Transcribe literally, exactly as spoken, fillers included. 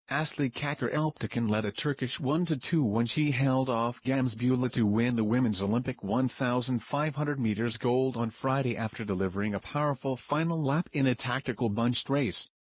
Asli Cakir Alptekin led a Turkish one to two when she held off Gamzebula to win the women's Olympic one thousand five hundred meters gold on Friday after delivering a powerful final lap in a tactical bunched race.